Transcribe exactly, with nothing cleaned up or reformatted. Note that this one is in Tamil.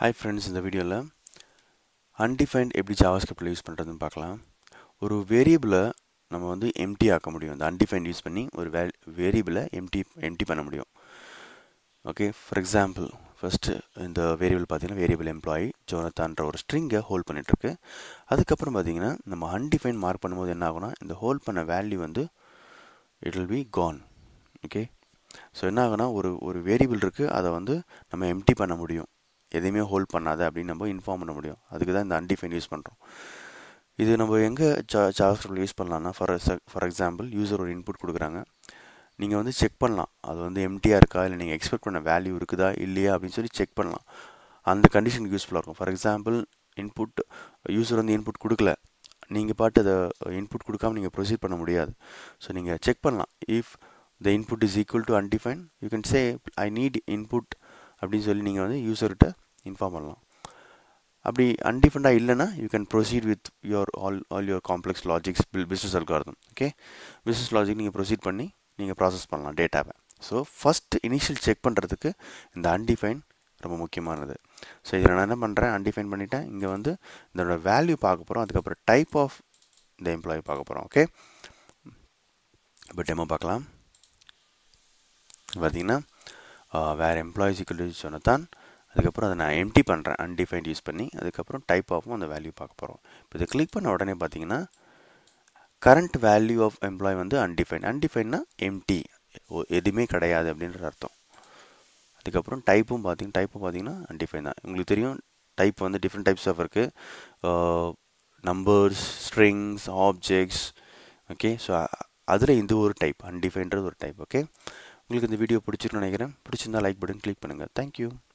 Hi friends, இந்த வீடியோல undefined எப்படி JavaScript யூஸ் பண்றதுன்னு பார்க்கலாம். ஒரு வேரியபிள நம்ம வந்து empty ஆக்க முடியும். இந்த undefined யூஸ் பண்ணி ஒரு வேரியபிள empty empty பண்ண முடியும். ஓகே, ஃபார் எக்ஸாம்பிள் ஃபர்ஸ்ட் இந்த வேரியபிள் பார்த்தீங்கன்னா வேரியபிள் எம்ப்ளாயி ஜோனத்தான்ற ஒரு ஸ்ட்ரிங்கை ஹோல்ட் பண்ணிட்டு இருக்கு. அதுக்கப்புறம் பார்த்தீங்கன்னா நம்ம undefined மார்க் பண்ணும்போது என்ன ஆகும்னா இந்த ஹோல்ட் பண்ண வேல்யூ வந்து it will be gone. Okay, so என்ன ஆகுனா ஒரு ஒரு வேரியபிள் இருக்கு, அதை வந்து நம்ம எம்டி பண்ண முடியும், எதையுமே ஹோல்ட் பண்ணாத அப்படின்னு நம்ம இன்ஃபார்ம் பண்ண முடியும். அதுக்கு தான் இந்த அன்டிஃபைன் யூஸ் பண்ணுறோம். இது நம்ம எங்கே ஜா ஜாவாஸ்கிரிப்டில் யூஸ் பண்ணலாம்னா ஃபார் ஃபார் எக்ஸாம்பிள் யூசர் ஒரு இன்புட் கொடுக்குறாங்க, நீங்கள் வந்து செக் பண்ணலாம் அது வந்து எம்டியாக இருக்கா இல்லை நீங்கள் எக்ஸ்பெக்ட் பண்ண வேல்யூ இருக்குதா இல்லையா அப்படின்னு சொல்லி செக் பண்ணலாம். அந்த கண்டிஷனுக்கு யூஸ்ஃபுல்லாக இருக்கும். ஃபார் எக்ஸாம்பிள் இன்புட் யூசர் வந்து இன்புட் கொடுக்கல, நீங்கள் பாட்டு அதை இன்புட் கொடுக்காம நீங்கள் ப்ரொசீட் பண்ண முடியாது. ஸோ நீங்கள் செக் பண்ணலாம். If the input is equal to undefined, you can say I need input அப்படின்னு சொல்லி நீங்கள் வந்து யூசர்கிட்ட இன்ஃபார்ம் பண்ணலாம். அப்படி அன்டிஃபைண்டாக இல்லைன்னா you can proceed with your all all your complex logics business algorithm. Okay, business logic நீங்கள் ப்ரொசீட் பண்ணி நீங்கள் ப்ராசஸ் பண்ணலாம் டேட்டாவை. ஸோ ஃபஸ்ட் இனிஷியல் செக் பண்ணுறதுக்கு இந்த அன்டிஃபைன் ரொம்ப முக்கியமானது. ஸோ இதில் நான் என்ன பண்ணுறேன், அன்டிஃபைன் பண்ணிவிட்டேன். இங்கே வந்து இதோட வேல்யூ பார்க்க போகிறோம், அதுக்கப்புறம் டைப் ஆஃப் இந்த எம்ப்ளாயி பார்க்க போகிறோம். ஓகே, இப்போ டெமோ பார்க்கலாம். பார்த்தீங்கன்னா வேறு எம்ப்ளாயிஸ் ஈக்குவல் டு ஜோனத்தான், அதுக்கப்புறம் அதை நான் எம்டி பண்ணுறேன் அன்டிஃபைன்ட் யூஸ் பண்ணி, அதுக்கப்புறம் டைப் ஆஃபும் அந்த வேல்யூ பார்க்க போகிறோம். இப்போ இதை கிளிக் பண்ண உடனே பார்த்தீங்கன்னா கரண்ட் வேல்யூ ஆஃப் எம்ப்ளாய் வந்து அன்டிஃபைன். அன்டிஃபைன்னா எம்டி, எதுவுமே கிடையாது அப்படின்ற அர்த்தம். அதுக்கப்புறம் டைப்பும் பார்த்தீங்கன்னா டைப்பும் பார்த்தீங்கன்னா அன்டிஃபைன் தான். உங்களுக்கு தெரியும் டைப் வந்து டிஃப்ரெண்ட் டைப்ஸ் ஆஃப் இருக்குது, numbers, strings, objects. Okay, so அதில் இந்த ஒரு டைப் அன்டிஃபைன்றது ஒரு டைப். ஓகே, உங்களுக்கு இந்த வீடியோ பிடிச்சிருக்குன்னு நினைக்கிறேன். பிடிச்சிருந்தா லைக் பட்டன் கிளிக் பண்ணுங்கள். தேங்க்யூ.